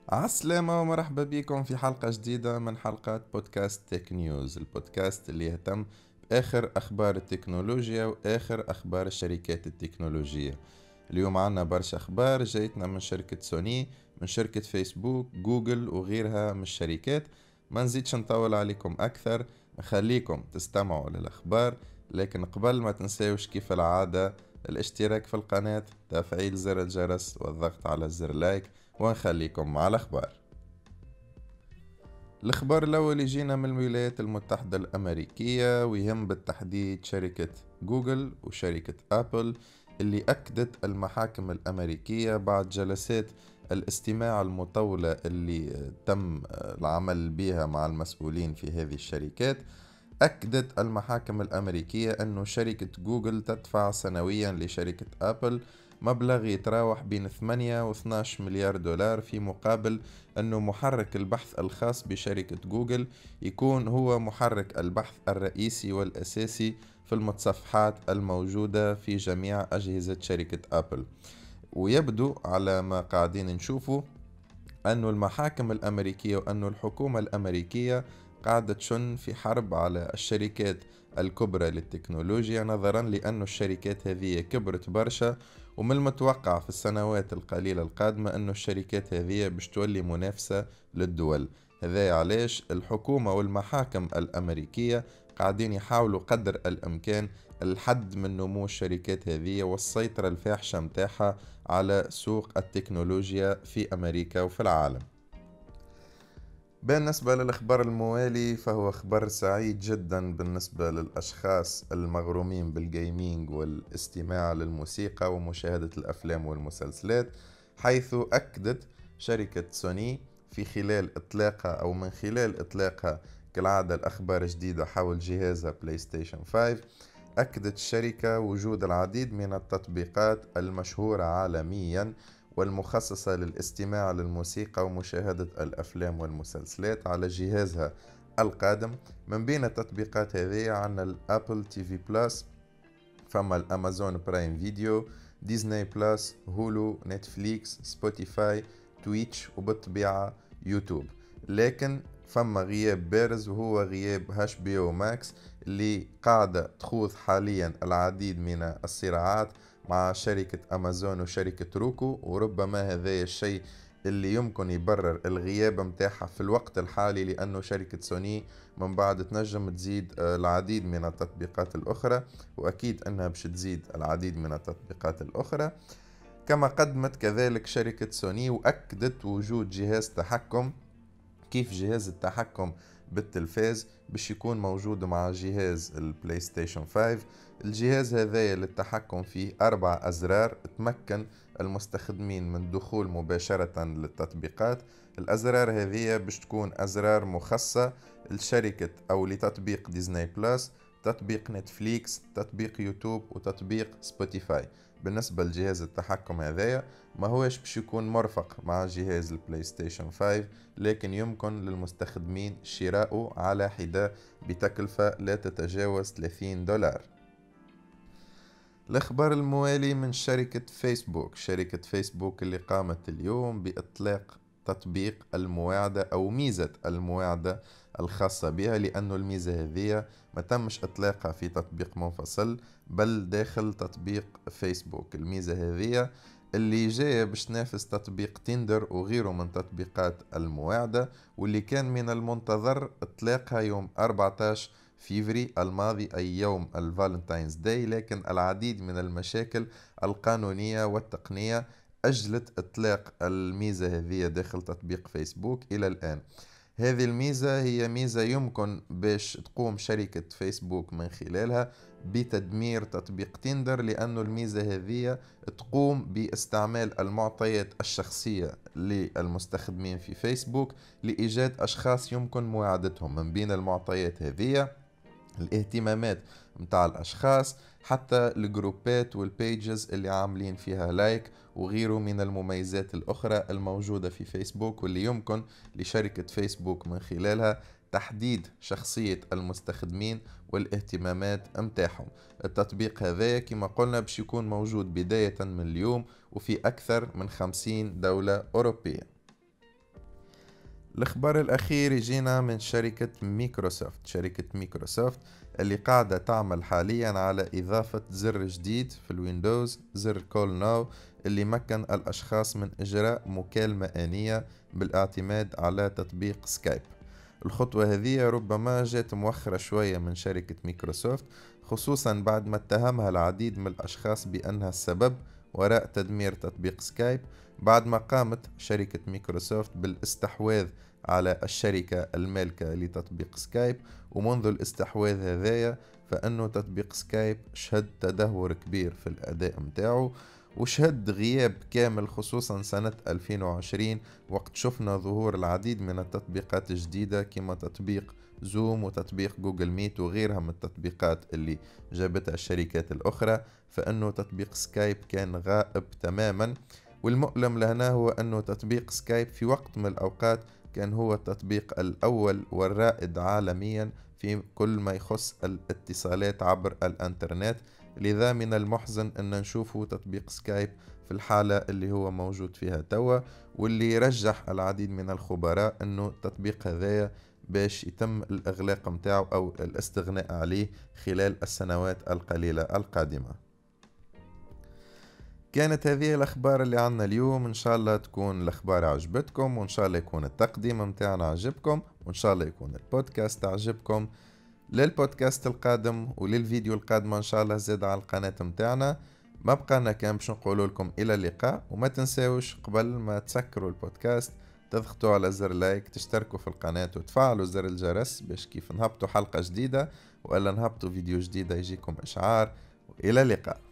عالسلامة ومرحبا بكم في حلقة جديدة من حلقات بودكاست تك نيوز، البودكاست اللي يهتم بآخر أخبار التكنولوجيا وآخر أخبار الشركات التكنولوجية. اليوم عنا برشا أخبار جايتنا من شركة سوني، من شركة فيسبوك، جوجل وغيرها من الشركات. ما نزيدش نطول عليكم أكثر، نخليكم تستمعوا للأخبار، لكن قبل ما تنساوش كيف العادة الاشتراك في القناة، تفعيل زر الجرس والضغط على زر لايك، ونخليكم مع الأخبار. الأخبار الأول يجينا من الولايات المتحدة الأمريكية، ويهم بالتحديد شركة جوجل وشركة أبل اللي أكدت المحاكم الأمريكية بعد جلسات الاستماع المطولة اللي تم العمل بها مع المسؤولين في هذه الشركات. أكدت المحاكم الأمريكية أن شركة جوجل تدفع سنويا لشركة أبل مبلغ يتراوح بين 8 و 12 مليار دولار، في مقابل أنه محرك البحث الخاص بشركة جوجل يكون هو محرك البحث الرئيسي والأساسي في المتصفحات الموجودة في جميع أجهزة شركة أبل. ويبدو على ما قاعدين نشوفه أن المحاكم الأمريكية وأن الحكومة الأمريكية قاعدة تشن في حرب على الشركات الكبرى للتكنولوجيا، نظرا لأن الشركات هذه كبرت برشا، ومن المتوقع في السنوات القليلة القادمة أن الشركات هذه باش تولي منافسة للدول. هذا علاش الحكومة والمحاكم الأمريكية قاعدين يحاولوا قدر الإمكان الحد من نمو الشركات هذه والسيطرة الفاحشة متاعها على سوق التكنولوجيا في أمريكا وفي العالم. بالنسبة للأخبار الموالي فهو خبر سعيد جدا بالنسبة للأشخاص المغرومين بالجيمينج والاستماع للموسيقى ومشاهدة الأفلام والمسلسلات، حيث أكدت شركة سوني في خلال إطلاقها أو من خلال إطلاقها كالعادة الأخبار جديدة حول جهازها بلاي ستيشن 5. أكدت الشركة وجود العديد من التطبيقات المشهورة عالميا والمخصصة للاستماع للموسيقى ومشاهدة الأفلام والمسلسلات على جهازها القادم. من بين التطبيقات هذه عنا الأبل تي في بلس، فما الأمازون برايم فيديو، ديزني بلس، هولو، نتفليكس، سبوتيفاي، تويتش، وبالطبيعة يوتيوب. لكن فما غياب بارز وهو غياب هاش بي او ماكس اللي قاعدة تخوض حاليا العديد من الصراعات مع شركة أمازون وشركة روكو، وربما هذا الشيء اللي يمكن يبرر الغياب متاعها في الوقت الحالي، لأنه شركة سوني من بعد تنجم تزيد العديد من التطبيقات الأخرى، وأكيد أنها باش تزيد العديد من التطبيقات الأخرى. كما قدمت كذلك شركة سوني وأكدت وجود جهاز تحكم كيف جهاز التحكم بالتلفاز باش يكون موجود مع جهاز البلاي ستيشن 5. الجهاز هذا للتحكم فيه 4 أزرار، تمكن المستخدمين من دخول مباشرة للتطبيقات. الأزرار هذه باش تكون أزرار مخصصة لشركة أو لتطبيق ديزني بلس، تطبيق نتفليكس، تطبيق يوتيوب، وتطبيق سبوتيفاي. بالنسبة لجهاز التحكم هذايا ما هوش باش يكون مرفق مع جهاز البلاي ستيشن 5، لكن يمكن للمستخدمين شراؤه على حدة بتكلفة لا تتجاوز $30. الأخبار الموالي من شركة فيسبوك، شركة فيسبوك اللي قامت اليوم بإطلاق تطبيق المواعدة أو ميزة المواعدة الخاصة بها، لأن الميزة هذه ما تمش إطلاقها في تطبيق منفصل بل داخل تطبيق فيسبوك. الميزة هذه اللي جاية باش تنافس تطبيق تيندر وغيره من تطبيقات المواعدة، واللي كان من المنتظر إطلاقها يوم 14 فيفري الماضي أي يوم الفالنتاينز داي، لكن العديد من المشاكل القانونية والتقنية أجلت إطلاق الميزة هذه داخل تطبيق فيسبوك إلى الآن. هذه الميزة هي ميزة يمكن باش تقوم شركة فيسبوك من خلالها بتدمير تطبيق تيندر، لأن الميزة هذه تقوم باستعمال المعطيات الشخصية للمستخدمين في فيسبوك لإيجاد أشخاص يمكن مواعدتهم. من بين المعطيات هذه الاهتمامات متاع الأشخاص، حتى الجروبات والبيجز اللي عاملين فيها لايك، وغيره من المميزات الأخرى الموجودة في فيسبوك، واللي يمكن لشركة فيسبوك من خلالها تحديد شخصية المستخدمين والاهتمامات متاعهم. التطبيق هذا كما قلنا باش يكون موجود بداية من اليوم وفي أكثر من 50 دولة أوروبية. الخبر الأخير يجينا من شركة ميكروسوفت اللي قاعدة تعمل حاليا على إضافة زر جديد في الويندوز، زر كول ناو، اللي مكن الأشخاص من إجراء مكالمة آنية بالاعتماد على تطبيق سكايب. الخطوة هذه ربما جات مؤخرة شوية من شركة ميكروسوفت، خصوصا بعد ما اتهمها العديد من الأشخاص بأنها السبب وراء تدمير تطبيق سكايب، بعد ما قامت شركة ميكروسوفت بالاستحواذ على الشركة المالكة لتطبيق سكايب. ومنذ الاستحواذ هذايا فإنه تطبيق سكايب شهد تدهور كبير في الأداء متاعه، وشهد غياب كامل خصوصا سنة 2020 وقت شفنا ظهور العديد من التطبيقات الجديدة كما تطبيق زوم وتطبيق جوجل ميت وغيرها من التطبيقات اللي جابتها الشركات الأخرى، فإنه تطبيق سكايب كان غائب تماما. والمؤلم لهنا هو أنه تطبيق سكايب في وقت من الأوقات كان هو التطبيق الأول والرائد عالميا في كل ما يخص الاتصالات عبر الانترنت. لذا من المحزن أن نشوفه تطبيق سكايب في الحالة اللي هو موجود فيها توا، واللي يرجح العديد من الخبراء أنه التطبيق هذايا باش يتم الإغلاق متاعه أو الاستغناء عليه خلال السنوات القليلة القادمة. كانت هذه الأخبار اللي عنا اليوم، إن شاء الله تكون الأخبار عجبتكم، وإن شاء الله يكون التقديم متاعنا عجبكم، وإن شاء الله يكون البودكاست عجبكم. للبودكاست القادم وللفيديو القادمة إن شاء الله زاد على القناة متاعنا ما بقانا كان باش نقول لكم إلى اللقاء. وما تنساوش قبل ما تسكروا البودكاست تضغطوا على زر لايك، تشتركوا في القناة وتفعلوا زر الجرس باش كيف نهبطوا حلقة جديدة وإلا نهبطوا فيديو جديدة يجيكم إشعار. وإلى اللقاء.